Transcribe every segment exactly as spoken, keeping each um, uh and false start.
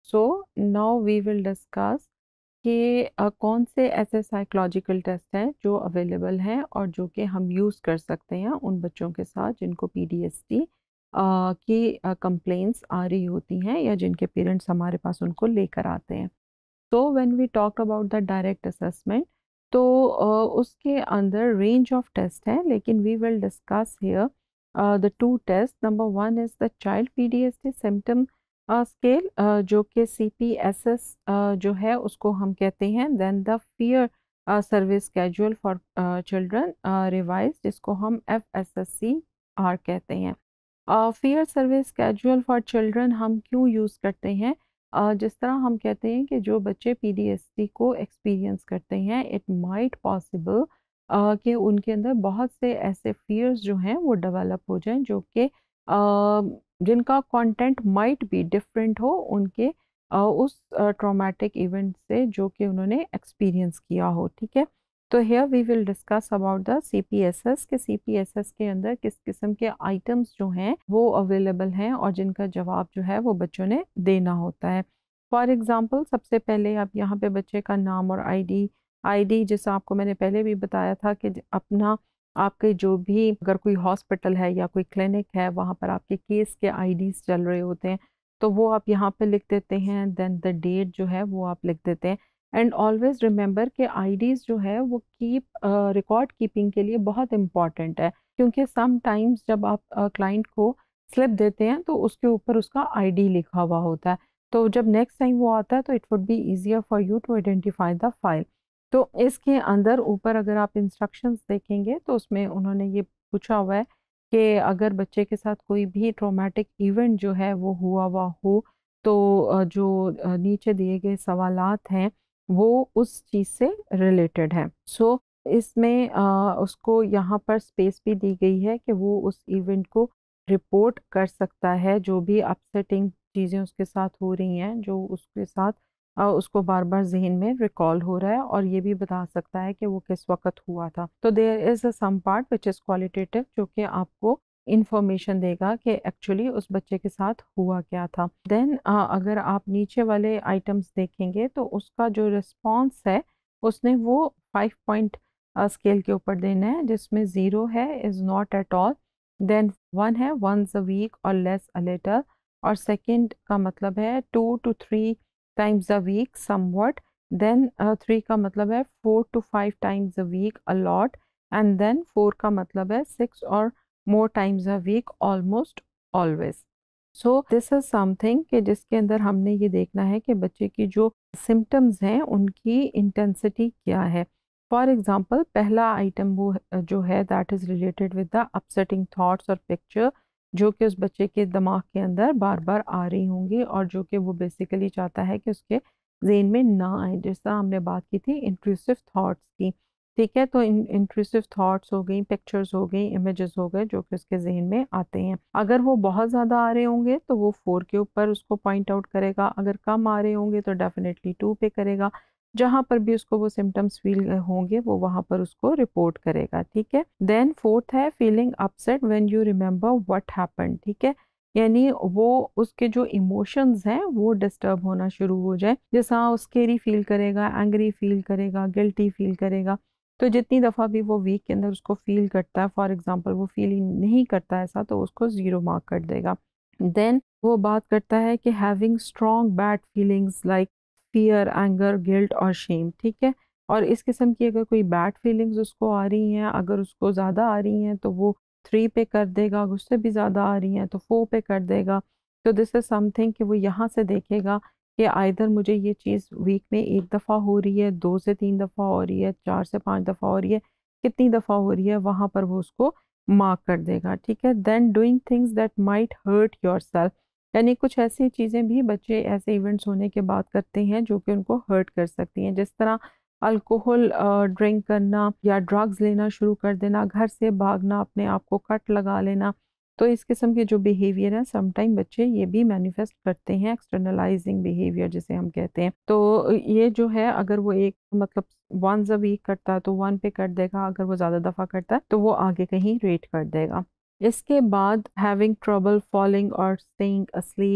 So now we will discuss कि अ, कौन से ऐसे साइकोलॉजिकल टेस्ट हैं जो अवेलेबल हैं और जो कि हम यूज़ कर सकते हैं उन बच्चों के साथ जिनको पीडीएसडी की कंप्लेंट्स आ रही होती हैं या जिनके पेरेंट्स हमारे पास उनको लेकर आते हैं। तो when we talk about the direct assessment, तो अ, उसके अंदर रेंज ऑफ टेस्ट हैं, लेकिन we will discuss here the two test. Number one is the child PTSD symptom scale, जो कि सीपीएसएस जो है उसको हम कहते हैं। Then the fear service schedule for children revise, जिसको हम एफएसएससी आर कहते हैं। Fear service schedule for children हम क्यों यूज़ करते हैं? अ, जिस तरह हम कहते हैं कि जो बच्चे पीडीएसडी को एक्सपीरियंस करते हैं, इट माइट पॉसिबल कि उनके अंदर बहुत से ऐसे फियर्स जो हैं वो डेवलप हो जाएं जो कि अ, जिनका कंटेंट माइट बी डिफरेंट हो उनके अ, उस ट्रॉमेटिक इवेंट से जो कि उन्होंने एक्सपीरियंस किया हो। ठीक है, तो here we will discuss about the CPSS के सीपीएसएस के अंदर किस किस्म के आइटम्स जो हैं वो अवेलेबल हैं और जिनका जवाब जो है वो बच्चों ने देना होता है। फॉर एग्जांपल, सबसे पहले आप यहाँ पे बच्चे का नाम और आईडी आईडी जैसा आपको मैंने पहले भी बताया था कि ज- अपना आपके जो भी, अगर कोई हॉस्पिटल है या कोई क्लिनिक है वहाँ पर आपके केस के आईडीज चल रहे होते हैं, तो वो आप यहाँ पे लिख देते हैं। देन द डेट जो है वो आप लिख देते हैं। एंड ऑलवेज रिमेंबर कि आईडीज जो है वो कीप रिकॉर्ड कीपिंग के लिए बहुत इंपॉर्टेंट है, क्योंकि सम टाइम्स जब आप क्लाइंट को स्लिप देते हैं तो उसके ऊपर उसका आईडी लिखा हुआ होता है। तो जब नेक्स्ट टाइम वो आता है तो it would be easier for you to identify the file. तो इसके अंदर ऊपर अगर आप इंस्ट्रक्शंस देखेंगे तो उसमें उन्होंने ये पूछा हुआ है कि अगर बच्चे के साथ कोई भी ट्रॉमेटिक इवेंट जो है वो हुआ हुआ हो, तो अ, जो अ, नीचे दिए गए सवालात हैं वो उस चीज़ से रिलेटेड है। सो इसमें अ, उसको यहाँ पर स्पेस भी दी गई है कि वो उस इवेंट को रिपोर्ट कर सकता है, जो भी अपसेटिंग चीज़ें उसके साथ हो रही हैं, जो उसके साथ अ, उसको बार बार जहन में रिकॉल हो रहा है, और ये भी बता सकता है कि वो किस वक्त हुआ था। तो there is a some part which is qualitative, जो कि आपको इंफॉर्मेशन देगा कि एक्चुअली उस बच्चे के साथ हुआ क्या था। देन अगर आप नीचे वाले आइटम्स देखेंगे तो उसका जो रिस्पॉन्स है उसने वो फाइव पॉइंट स्केल के ऊपर देना है, जिसमें ज़ीरो है is not at all, then one है वंस अ वीक और लेस अ लिटिल, और सेकंड का मतलब है two to three times a week somewhat, then three का मतलब है four to five times a week a lot, and then four का मतलब है सिक्स और more times a week almost always. So this is something कि जिसके अंदर हमने ये देखना है कि बच्चे की जो सिम्टम्स हैं उनकी इंटेंसिटी क्या है। फॉर एग्जांपल, पहला आइटम वो अ, जो है that is related with the upsetting thoughts और पिक्चर, जो कि उस बच्चे के दिमाग के अंदर बार बार आ रही होंगी और जो कि वो बेसिकली चाहता है कि उसके जेन में ना आए। जिस तरह हमने बात की थी इंट्रूसिव थॉट्स की, ठीक है, तो इन इंट्रूसिव थॉट्स हो गई, पिक्चर्स हो गई, इमेजेस हो गए जो कि उसके जहन में आते हैं। अगर वो बहुत ज़्यादा आ रहे होंगे तो वो फोर के ऊपर उसको पॉइंट आउट करेगा, अगर कम आ रहे होंगे तो डेफिनेटली टू पे करेगा। जहाँ पर भी उसको वो सिम्टम्स फील होंगे वो वहाँ पर उसको रिपोर्ट करेगा। ठीक है, देन फोर्थ है feeling upset when you remember what happened. ठीक है, यानी वो उसके जो इमोशंस हैं वो डिस्टर्ब होना शुरू हो जाए, जैसा वो स्केरी फील करेगा, एंग्री फील करेगा, गिल्टी फील करेगा। तो जितनी दफ़ा भी वो वीक के अंदर उसको फील करता है, फॉर एग्जांपल वो फील नहीं करता ऐसा, तो उसको ज़ीरो मार्क कर देगा। देन वो बात करता है कि having strong bad feelings like fear, anger, guilt और शेम। ठीक है, और इस किस्म की अगर कोई बैड फीलिंग्स उसको आ रही हैं, अगर उसको ज़्यादा आ रही हैं तो वो थ्री पे कर देगा, उससे भी ज़्यादा आ रही हैं तो फोर पे कर देगा। तो दिस इज़ समथिंग कि वो यहाँ से देखेगा कि आइदर मुझे ये चीज़ वीक में एक दफ़ा हो रही है, दो से तीन दफ़ा हो रही है, चार से पाँच दफ़ा हो रही है, कितनी दफ़ा हो रही है, वहाँ पर वो उसको मार्क कर देगा। ठीक है, then doing things that might hurt yourself, यानी कुछ ऐसी चीज़ें भी बच्चे ऐसे इवेंट्स होने के बाद करते हैं जो कि उनको हर्ट कर सकती हैं, जिस तरह अल्कोहल ड्रिंक करना या ड्रग्स लेना शुरू कर देना, घर से भागना, अपने आप को कट लगा लेना। तो इस किस्म के जो बिहेवियर हैं समटाइम बच्चे ये भी मैनिफेस्ट करते हैं, एक्सटर्नलाइजिंग बिहेवियर जिसे हम कहते हैं। तो ये जो है अगर वो एक मतलब वंस अ वीक करता है तो वन पे कर देगा, अगर वो ज़्यादा दफ़ा करता है तो वो आगे कहीं रेट कर देगा। इसके बाद हैविंग ट्रबल फॉलिंग और स्टेइंग अस्लीप,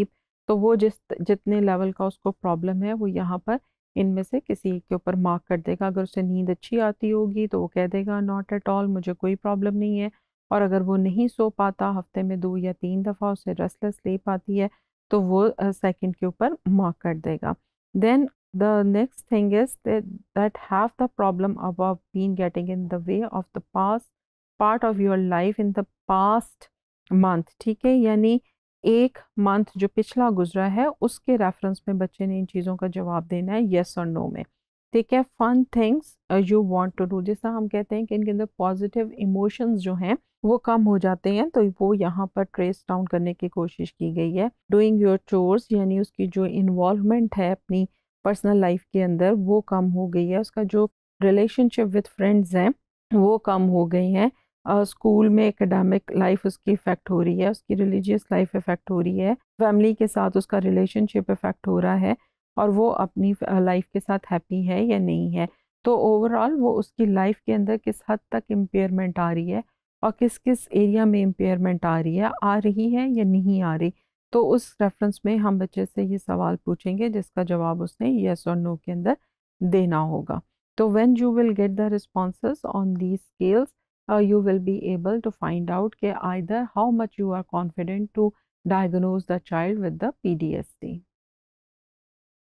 तो वो जिस जितने लेवल का उसको प्रॉब्लम है वो यहाँ पर इनमें से किसी एक के ऊपर मार्क कर देगा। अगर उसे नींद अच्छी आती होगी तो वो कह देगा नॉट एट ऑल, मुझे कोई प्रॉब्लम नहीं है। और अगर वो नहीं सो पाता, हफ्ते में दो या तीन दफ़ा उसे रेस्टलेस स्लीप आती है, तो वो सेकंड के ऊपर मार्क कर देगा। Then the next thing is that have the problem about been getting in the way of the past part of your life in the past month. ठीक है, यानी एक मंथ जो पिछला गुजरा है उसके रेफरेंस में बच्चे ने इन चीज़ों का जवाब देना है यस और नो में। ठीक है, fun things you want to do, जैसा हम कहते हैं कि इनके अंदर पॉजिटिव इमोशंस जो हैं वो कम हो जाते हैं, तो वो यहाँ पर ट्रेस डाउन करने की कोशिश की गई है। डूइंग योर चोर्स, यानी उसकी जो इन्वॉल्वमेंट है अपनी पर्सनल लाइफ के अंदर वो कम हो गई है। उसका जो रिलेशनशिप विद फ्रेंड्स हैं वो कम हो गई हैं। स्कूल में एकेडमिक लाइफ उसकी इफ़ेक्ट हो रही है, उसकी रिलीजियस लाइफ इफ़ेक्ट हो रही है, फैमिली के साथ उसका रिलेशनशिप इफ़ेक्ट हो रहा है, और वो अपनी लाइफ के साथ हैप्पी है या नहीं है। तो ओवरऑल वो उसकी लाइफ के अंदर किस हद तक इम्पेयरमेंट आ रही है और किस किस एरिया में इम्पेयरमेंट आ रही है, आ रही है या नहीं आ रही। तो उस रेफरेंस में हम बच्चे से ये सवाल पूछेंगे जिसका जवाब उसने येस और नो के अंदर देना होगा। तो when you will get the responses on these scales, uh, you will be able to find out कि either how much you are confident to diagnose the child with the P D S D.